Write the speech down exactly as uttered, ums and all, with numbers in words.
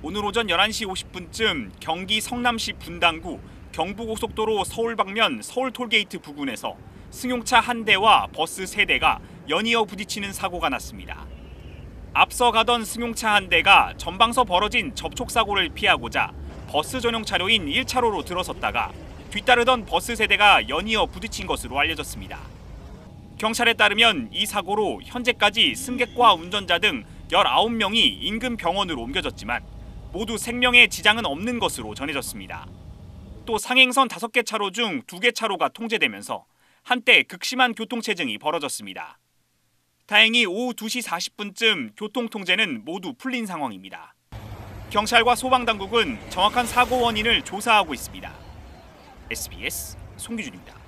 오늘 오전 열한 시 오십 분쯤 경기 성남시 분당구 경부고속도로 서울 방면 서울 톨게이트 부근에서 승용차 한 대와 버스 세 대가 연이어 부딪히는 사고가 났습니다. 앞서 가던 승용차 한 대가 전방서 벌어진 접촉사고를 피하고자 버스 전용 차로인 일 차로로 들어섰다가 뒤따르던 버스 세 대가 연이어 부딪힌 것으로 알려졌습니다. 경찰에 따르면 이 사고로 현재까지 승객과 운전자 등 열아홉 명이 인근 병원으로 옮겨졌지만 모두 생명에 지장은 없는 것으로 전해졌습니다. 또 상행선 다섯 개 차로 중 두 개 차로가 통제되면서 한때 극심한 교통체증이 벌어졌습니다. 다행히 오후 두 시 사십 분쯤 교통통제는 모두 풀린 상황입니다. 경찰과 소방당국은 정확한 사고 원인을 조사하고 있습니다. 에스비에스 송기준입니다.